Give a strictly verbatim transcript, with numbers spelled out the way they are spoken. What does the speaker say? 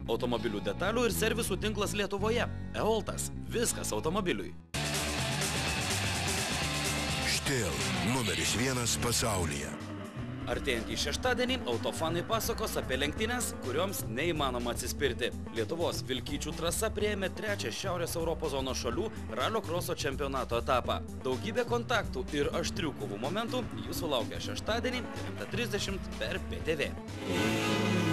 automobilių detalių ir servisų tinklas Lietuvoje. Eoltas. Viskas automobiliui. Štil numeris vienas pasaulyje. Artėjantį šeštadienį autofanai pasakos apie lenktynes, kurioms neįmanoma atsispirti. Lietuvos Vilkyčių trasa priėmė trečią Šiaurės Europos zonos šalių ralio kroso čempionato etapą. Daugybė kontaktų ir aštrių kovų momentų jūsų laukia šeštadienį devintą trisdešimt per P T V.